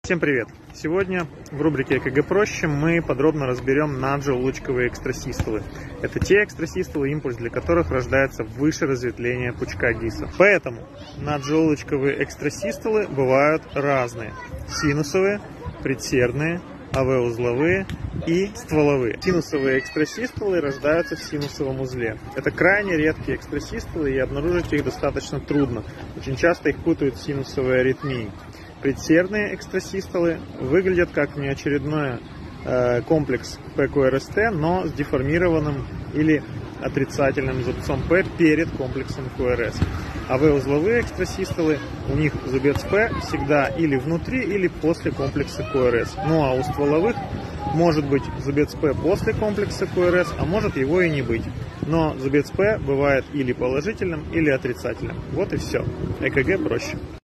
Всем привет! Сегодня в рубрике ЭКГ проще мы подробно разберем наджелудочковые экстрасистолы. Это те экстрасистолы, импульс для которых рождается выше разветвления пучка ГИСа. Поэтому наджелудочковые экстрасистолы бывают разные. Синусовые, предсердные, АВ-узловые и стволовые. Синусовые экстрасистолы рождаются в синусовом узле. Это крайне редкие экстрасистолы, и обнаружить их достаточно трудно. Очень часто их путают с синусовой аритмией. Предсердные экстрасистолы выглядят как внеочередной комплекс ПКРСТ, но с деформированным или отрицательным зубцом П перед комплексом КРС. АВ-узловые экстрасистолы, у них зубец П всегда или внутри, или после комплекса КРС. Ну а у стволовых может быть зубец П после комплекса КРС, а может его и не быть. Но зубец П бывает или положительным, или отрицательным. Вот и все. ЭКГ проще.